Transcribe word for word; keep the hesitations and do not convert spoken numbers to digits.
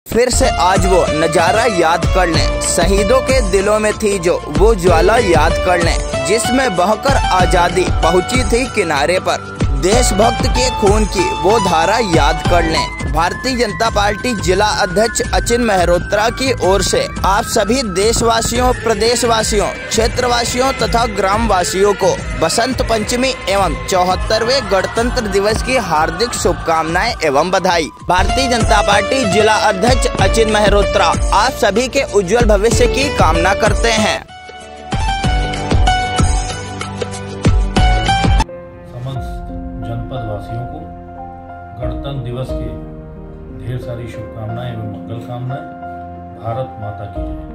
फिर से आज वो नजारा याद कर लें, शहीदों के दिलों में थी जो वो ज्वाला याद कर लें, जिसमें बहकर आजादी पहुंची थी किनारे पर। देशभक्त के खून की वो धारा याद कर लें। भारतीय जनता पार्टी जिला अध्यक्ष अचिन मेहरोत्रा की ओर से आप सभी देशवासियों, प्रदेशवासियों, क्षेत्रवासियों तथा ग्रामवासियों को बसंत पंचमी एवं चौहत्तरवें गणतंत्र दिवस की हार्दिक शुभकामनाएं एवं बधाई। भारतीय जनता पार्टी जिला अध्यक्ष अचिन मेहरोत्रा आप सभी के उज्जवल भविष्य की कामना करते हैं। जनपद वासियों को गणतंत्र दिवस की ढेर सारी शुभकामनाएं एवं मंगल कामनाएं। भारत माता की जय।